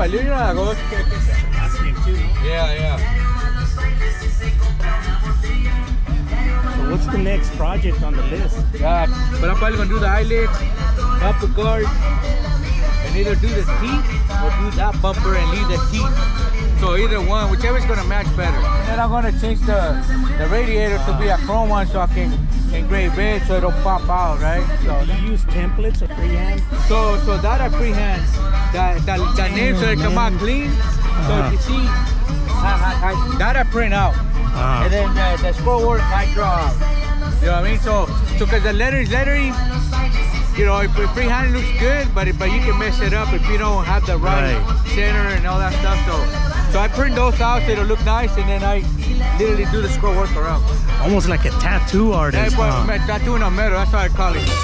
Valió la voz. Yeah, yeah. So what's the next project on the list? Yeah, but I'm probably gonna do the eyelids, bumper guard, and either do the teeth or do that bumper and leave the teeth. So either one, whichever is gonna match better. And then I'm gonna change the radiator to be a chrome one so I can engrave it so it don't pop out, right? So you use templates or freehand? So that I freehand. The names so they come out clean. So if you see, that I print out. And then the scroll work I draw out. You know what I mean? So because the lettering, you know, if freehand looks good, but you can mess it up if you don't have the right center and all that stuff. So I print those out so it'll look nice, and then I literally do the scroll work around. Almost like a tattoo artist. Yeah, tattooing on metal, that's how I call it.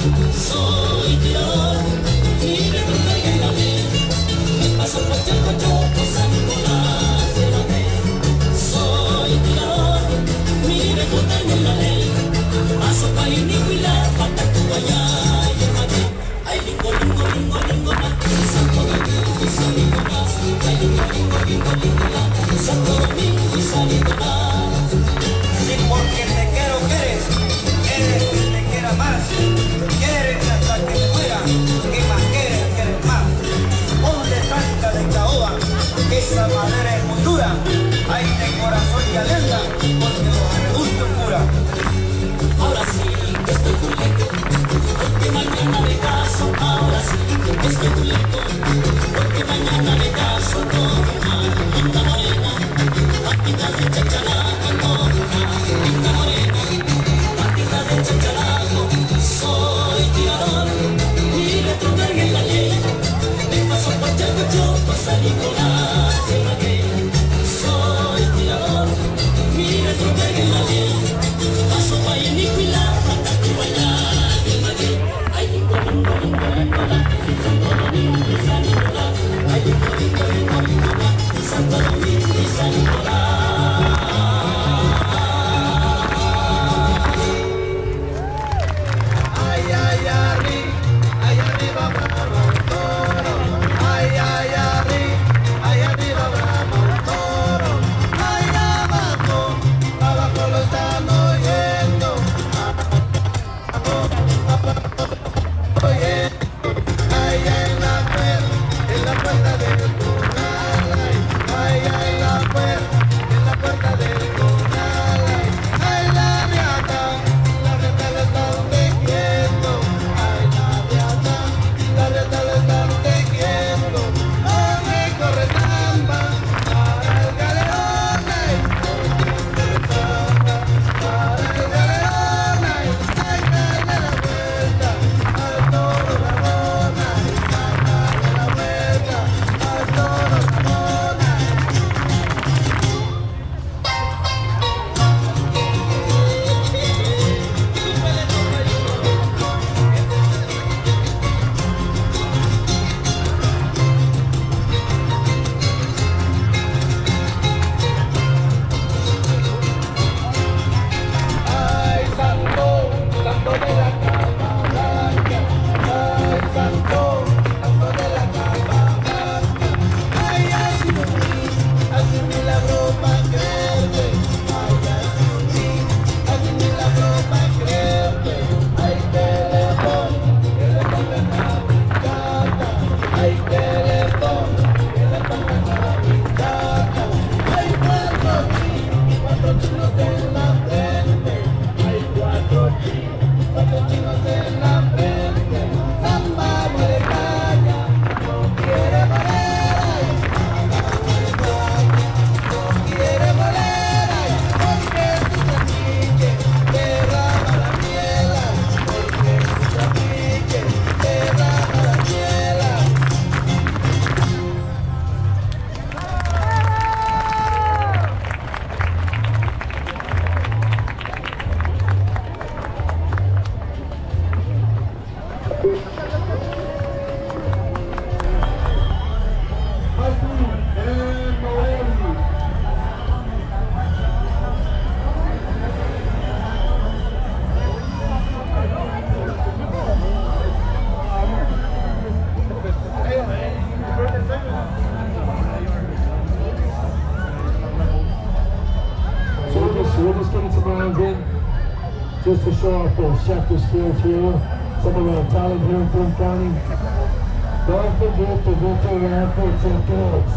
Soy tirador, libre con carga en la ley. Paso por Chaco, Choco, San Nicolás, llévame. Soy tirador, libre con carga en la ley. Paso pa' Iniquilá, pata Cubaya, llévame. Ay, lingo, lingo, lingo, lingo, más. Santo Domingo y San Nicolás. Ay, lingo, lingo, lingo, lingo, más. Santo Domingo y San Nicolás. Si porque te quiero quieres, quieres que te quiera más. Quieres hasta que te muera, que más quieres más. Ponle tanta de caoba, que esa madera es muy dura. Ay, de corazón y alerta, porque los arbustos cura. Ahora sí que estoy culito, porque mañana me caso. Ahora sí que estoy culito, porque mañana me caso con una linda morena, patita de chachalaco, con una linda morena, patita de chachalaco. Soy tirador, mi retrocarga en la ley, me paso por Chaco, Choco, San Nicolás, llévame. Soy tirador, mi retrocarga en la ley. Paso pa' Iniquilá, pata Cubaya, llévame. Ay, lingo, lingo, lingo, lingo, la. Santo Domingo y San Nicolás. Ay, lingo, lingo, lingo, lingo, la. Santo Domingo y San Nicolás. Ay, ay, arriba, bravo un toro. Ay, ay, arriba, bravo un toro. Ay, abajo lo están oyendo. Ay, en la puerta del corral. Ay, en la puerta del corral. Ay, la riata le están tejiendo. Ay, la riata le están tejiendo. Ay, corre samba para el galeón. Ay, corre samba para el galeón. Ay, dale la vuelta al toro Ramón. Ay, dale la vuelta al toro Ramón. Ay, santo de la calma blanca. Ay, santo de la calma blanca. Ay, así la ropa crece. Ay, así la ropa crece. Ay, que le ponga Navidad. Ay, que le ponga Navidad. Ay, cuatro chinos en la frente. Hay cuatro chinos en la frente. Samba de caña, no quiere moler. Samba de caña, no quiere moler. Porque su trapiche derrama la miel. Porque su trapiche derrama la miel. So we're just getting some rounds in, just to show off the chapter skills here. Some of the talent here in Boone County. Don't forget to go to your airports and tours.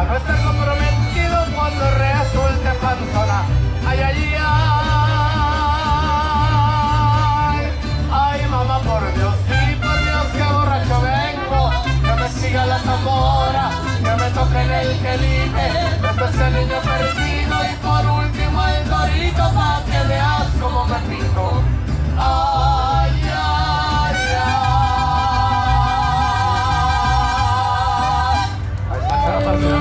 no estar comprometido cuando resulte panzona. Ay, ay, ay, ay, mamá, por Dios, sí, por Dios, que borracho vengo, que me siga la tambora, que me toque en el quelite, después el niño perdido y por último el torito, pa' que veas como me pinto. Ay, ay, ay. Ahí está la canción.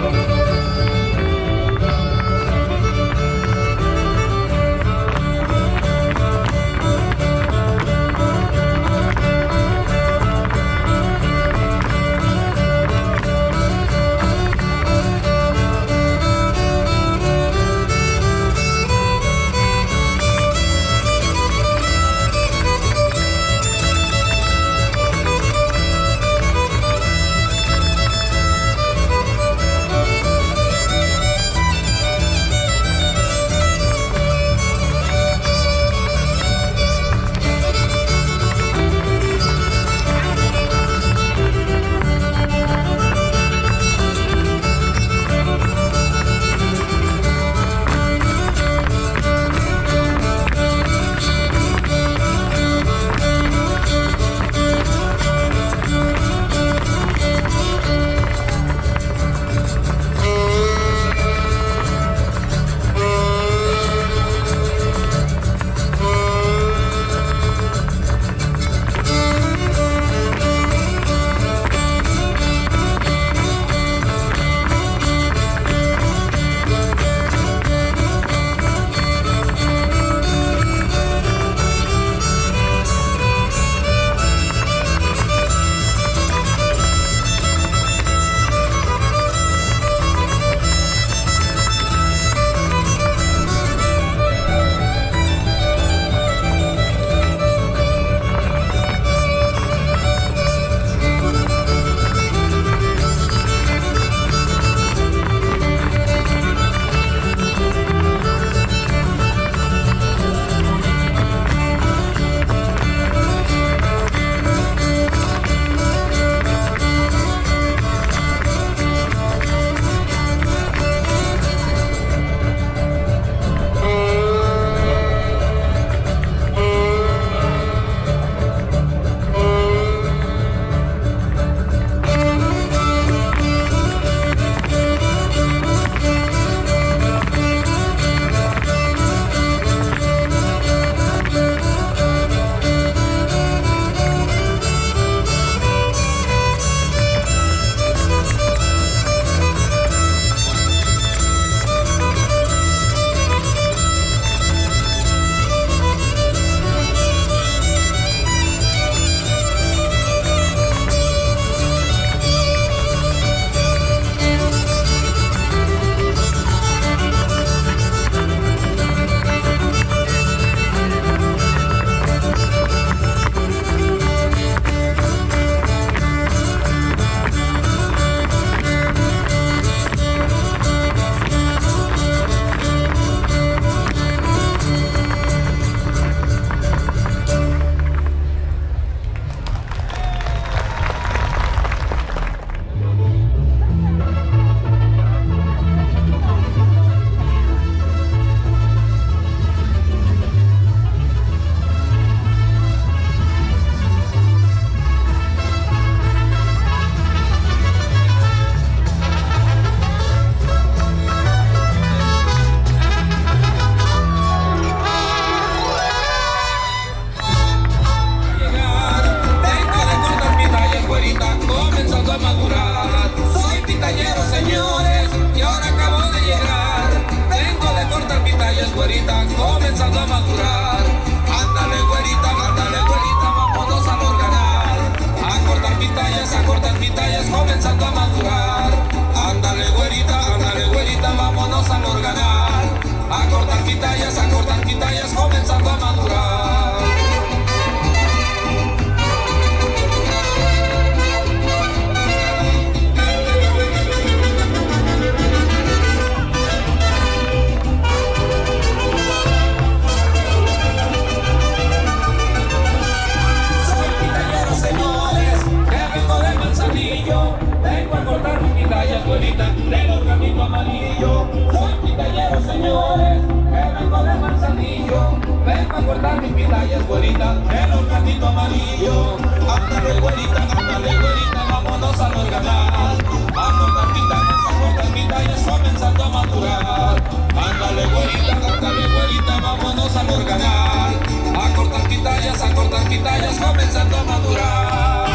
Vengo a cortar mis pitayas, güerita, de los ratito amarillo. Soy pitayero, señores, que vengo de Manzanillo. Vengo a cortar mis pitayas, güerita, en un ratito amarillo. Ándale, güerita, vámonos al organizar. A cortar pitayas, comenzando a madurar. Ándale, güerita, vámonos al organizar. A cortar pitayas, comenzando a madurar.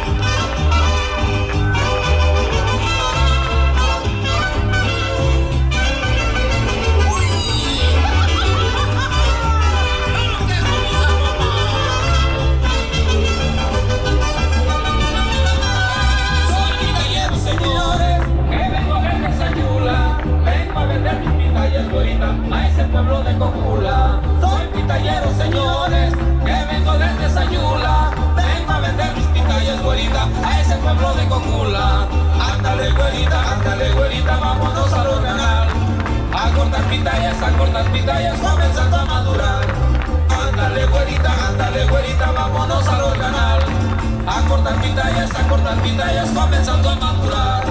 A ese pueblo de Cocula. Soy pitayero, señores, que vengo desde Sayula. Vengo a vender mis pitayas, güerita, a ese pueblo de Cocula. Ándale, güerita, vámonos a lo canal. A cortar pitayas, comenzando a madurar. Ándale, güerita, vámonos a lo canal. A cortar pitayas, comenzando a madurar.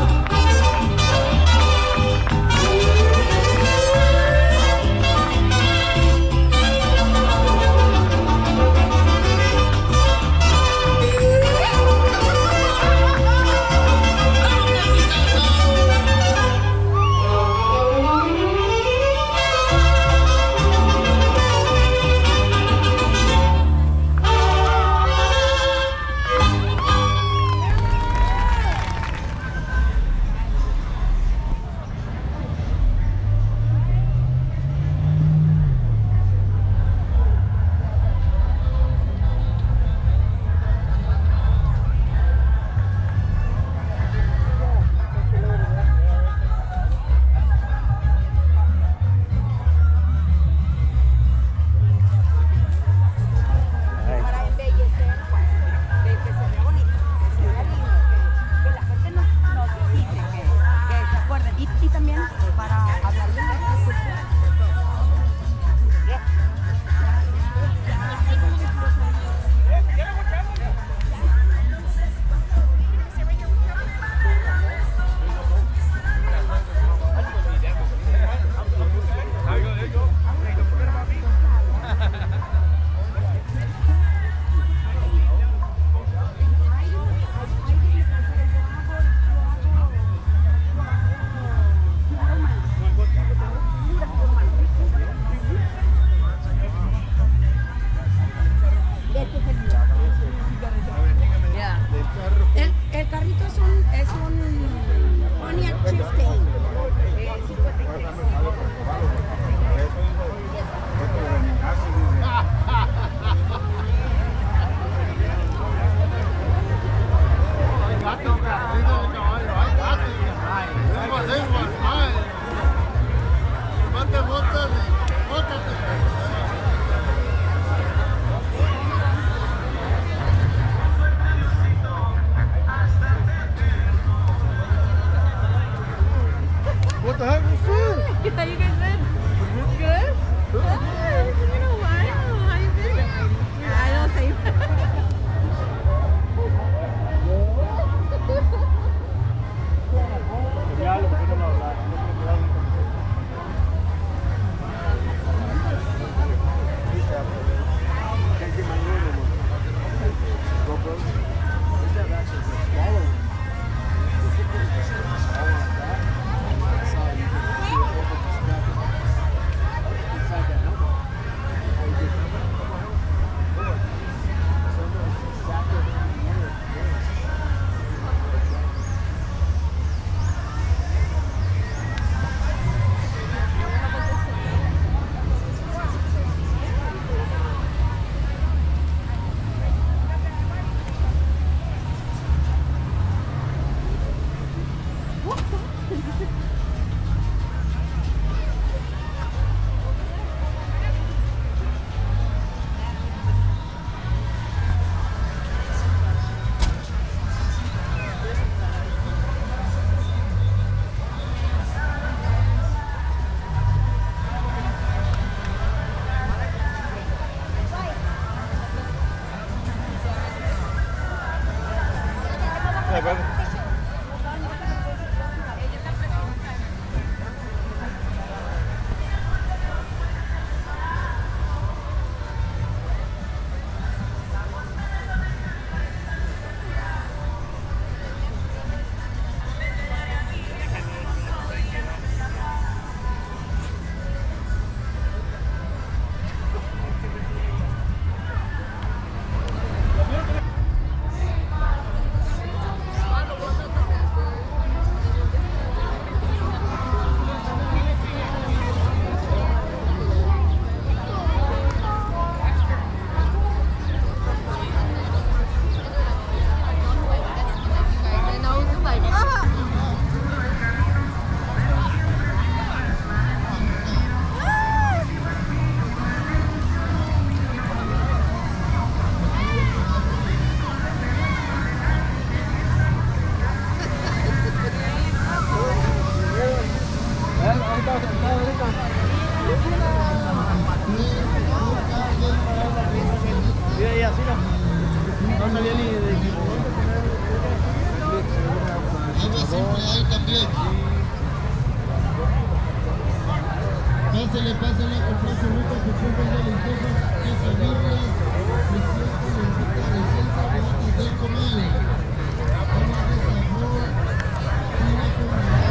pásale con plazo rico, que chupas de lentejas, quesadillas, 600 lentejas de salsa, boletas del comal. Vamos de sabor, pina con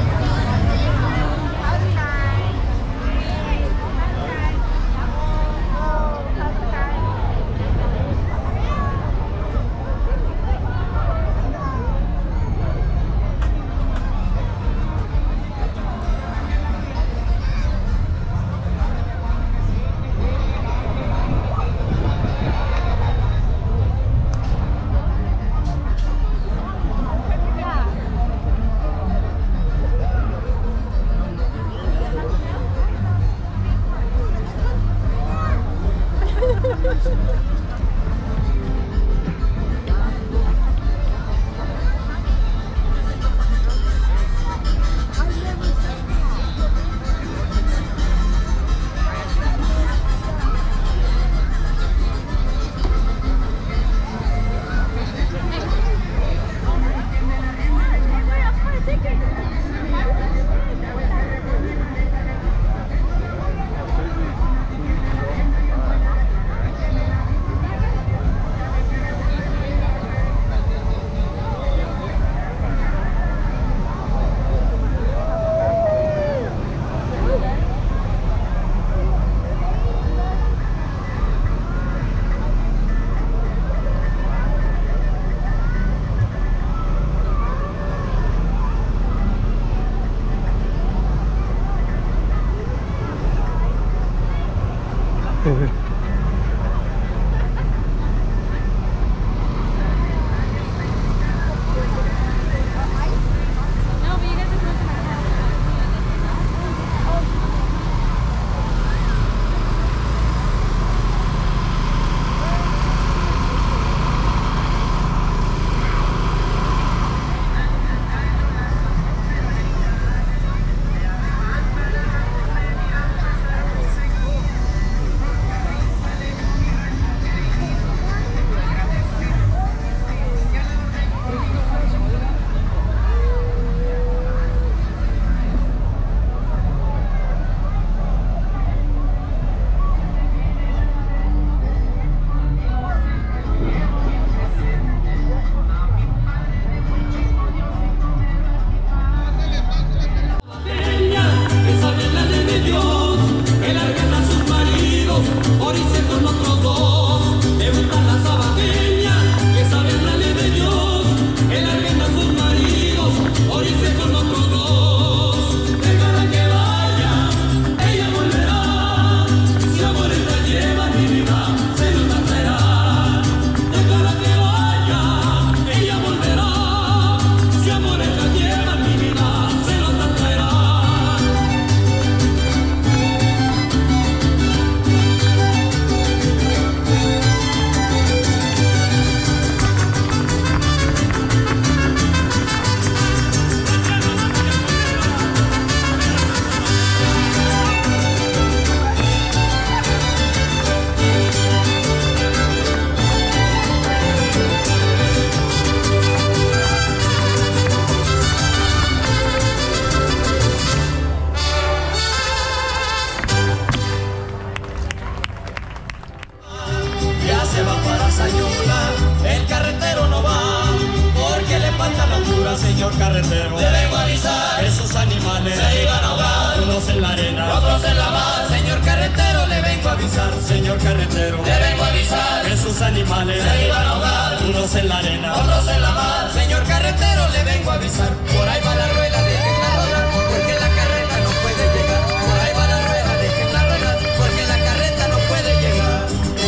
señor carretero. Le vengo a avisar, esos animales se iban a ahogar, unos en la arena, otros en la mar. Señor carretero, le vengo a avisar, señor carretero. le vengo a avisar, Esos animales se iban a ahogar, unos en la arena, otros en la mar. Señor carretero, le vengo a avisar, por ahí va la rueda, déjenla rodar, porque la carreta no puede llegar. Por ahí va la rueda, déjenla rodar, porque la carreta no puede llegar.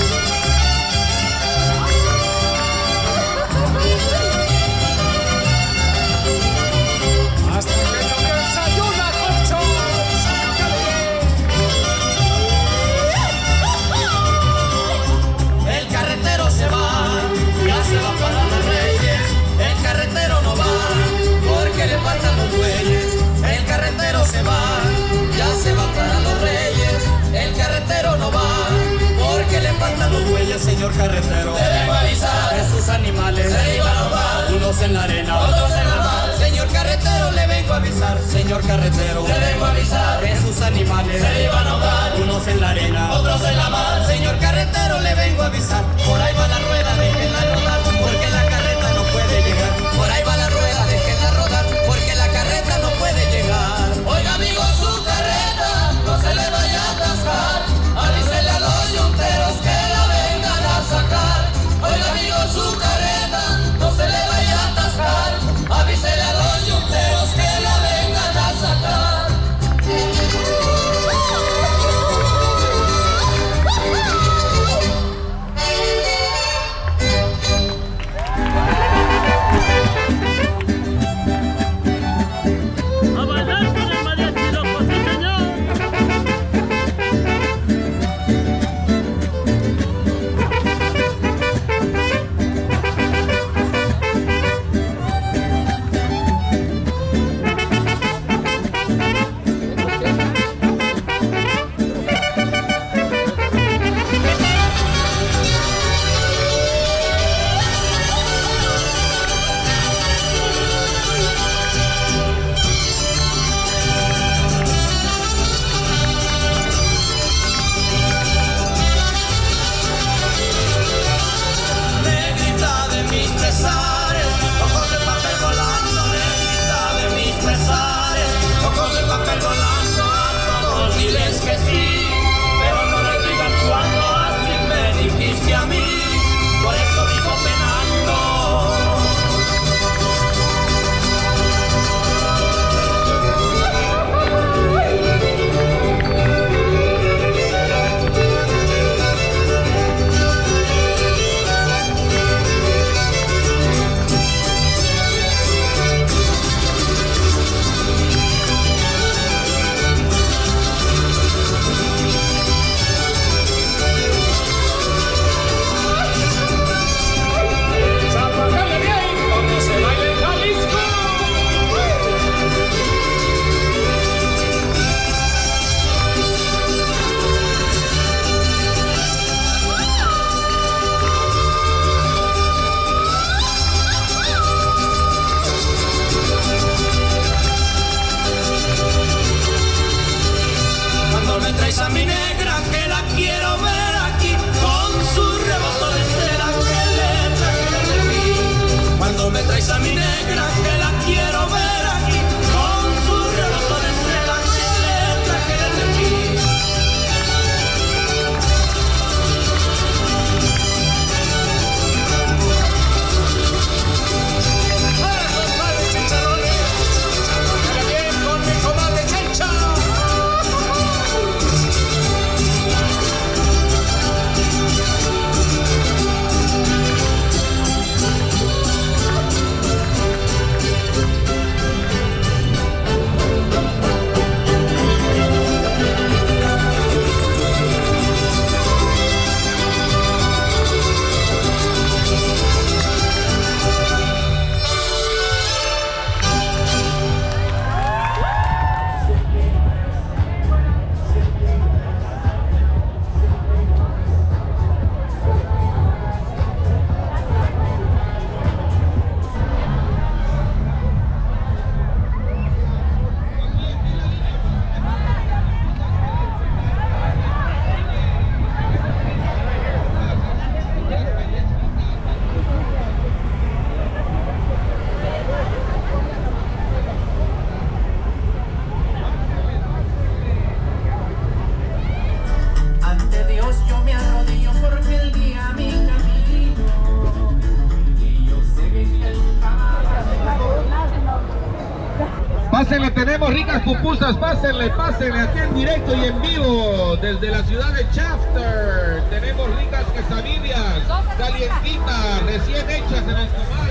Hasta que no desayuna con chorros. El carretero se va, ya se va para los Reyes. El carretero no va, porque le faltan los bueyes. El carretero se va, ya se va para los Reyes. El carretero no va, porque le faltan los bueyes. señor carretero. Le vengo a avisar, Esos animales se iban a ahogar, unos en la arena, otros en la mar. Señor carretero, carretero le vengo a avisar, señor carretero, le vengo a avisar que sus animales se iban a ahogar, unos en la arena, otros en la mar. Señor carretero, le vengo a avisar, por ahí va la rueda, déjenla rodar, porque la carreta no puede llegar. Por ahí va la rueda, déjenla rodar, porque la carreta no puede llegar. Oiga amigo, su carreta no se le vaya a atascar, avísele a los yunteros que la vengan a sacar. Oiga amigo, su carreta no se le vaya a atascar, avísele a los yunteros que la vengan a sacar. Pásenle, tenemos ricas pupusas, pásenle, aquí en directo y en vivo desde la ciudad de Shafter. Tenemos ricas quesadillas, calientitas, recién hechas en el comal.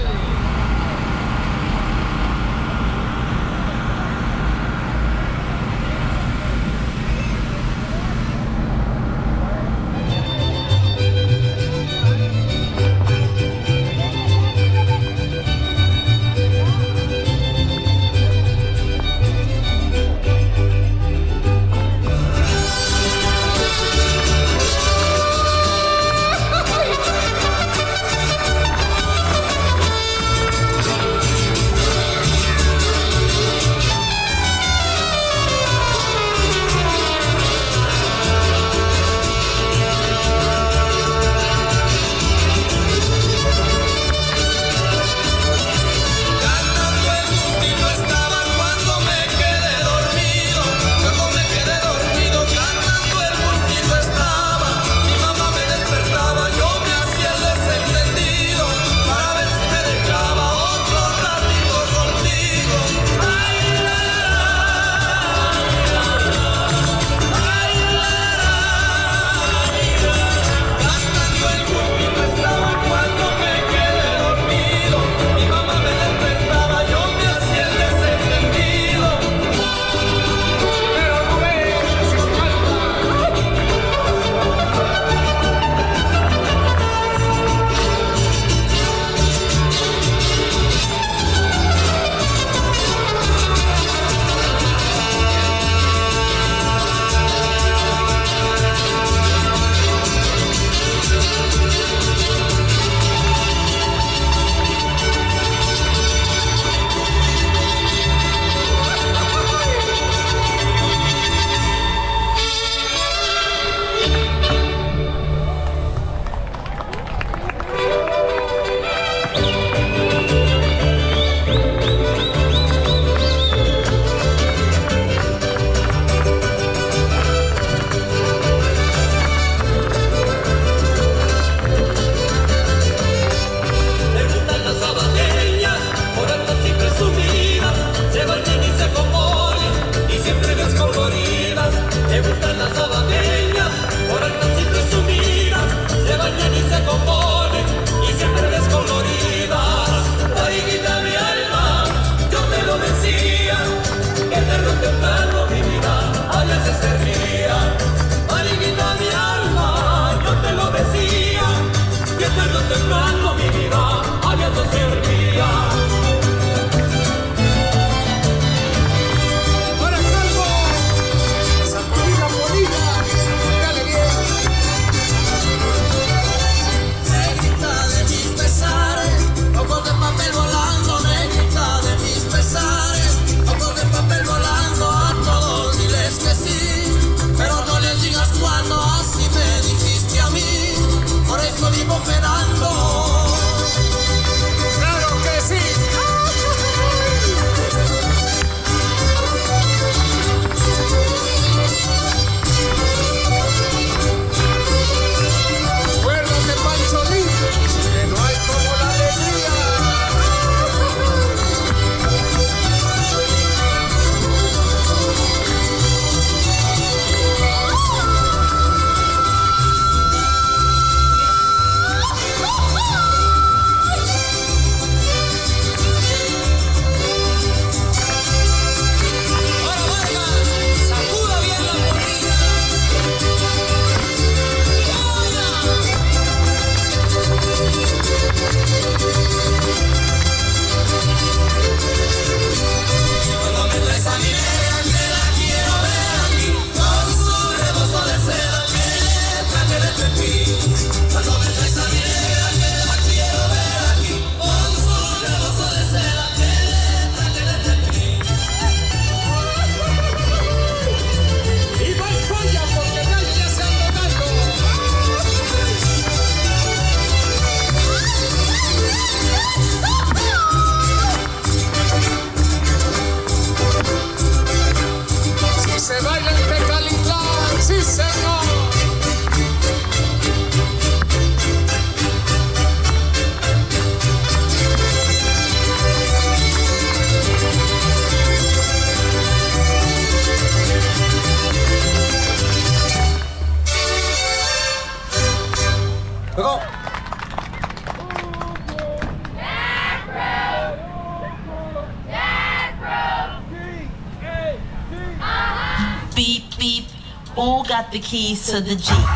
Who got the keys to the Jeep?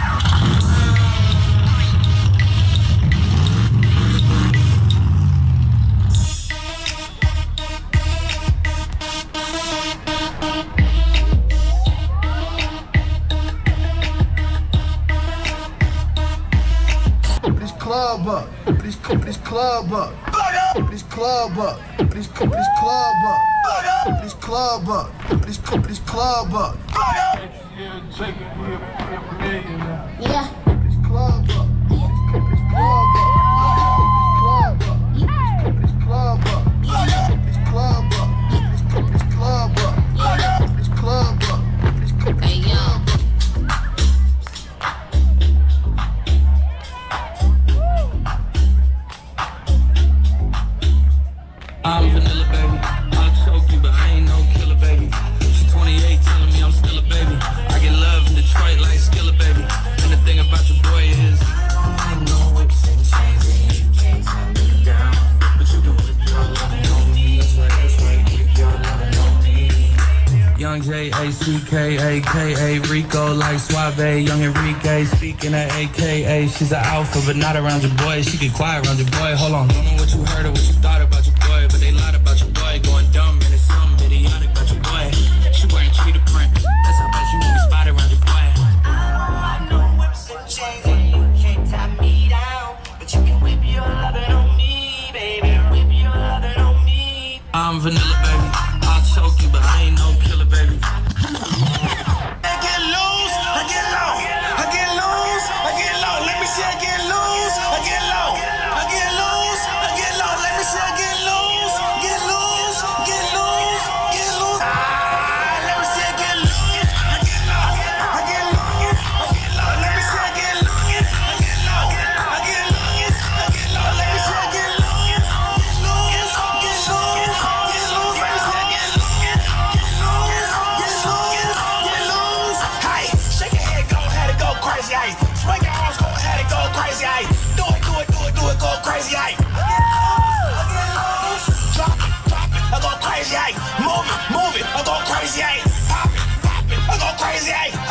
This club up, this club up, this club up, this club up, this club up, this club up. Yeah. This club up, this club up, this club up, this club up, this club up, this club up, this club up. Hey, yo. I'm vanilla, baby. I'll choke you, but I ain't no killer, baby. She's 28, telling me I'm still a baby. I get love in Detroit like Skillet, baby. And the thing about your boy is, I know whips and chains, and you can't turn me down. But you can whip your lovin' on me. That's right, whip your lovin' on me. Young J-A-C-K-A-K-A, Rico like Suave, Young Enrique, speaking of AKA. She's an alpha, but not around your boy. She get quiet around your boy. Hold on, don't know what you heard or what you thought about your boy, but they lied about your boy. Going dumb, and it's something idiotic about your boy. She wearing cheetah print, that's how bad you won't be spotted around your boy. I know whips and chains and you can't tie me down, but you can whip your lovin' on me, baby. Whip your lovin' on me. I'm vanilla, baby. I'll choke you, but I ain't no killer, baby. I get loose, I get low, I get loose, I get low. Let me see I get loose, I get low, I get loose, I get low. Let me see I get loose, get loose, get loose, get loose. Let me see I get loose, I get low, I get loose, I get low. Let me see I get loose, I get low, I get loose, I get low. Let me see I get loose, get loose, get loose, get loose. Let me see I get loose, get loose, get loose, get loose. Hey, shake your head, go ahead and go crazy, hey. Swing your arms, go ahead and go crazy, hey. Do it, do it, do it, do it, go crazy, hey. Drop it, I go crazy, hey. Move it, I go crazy, hey. Pop it, I go crazy, hey.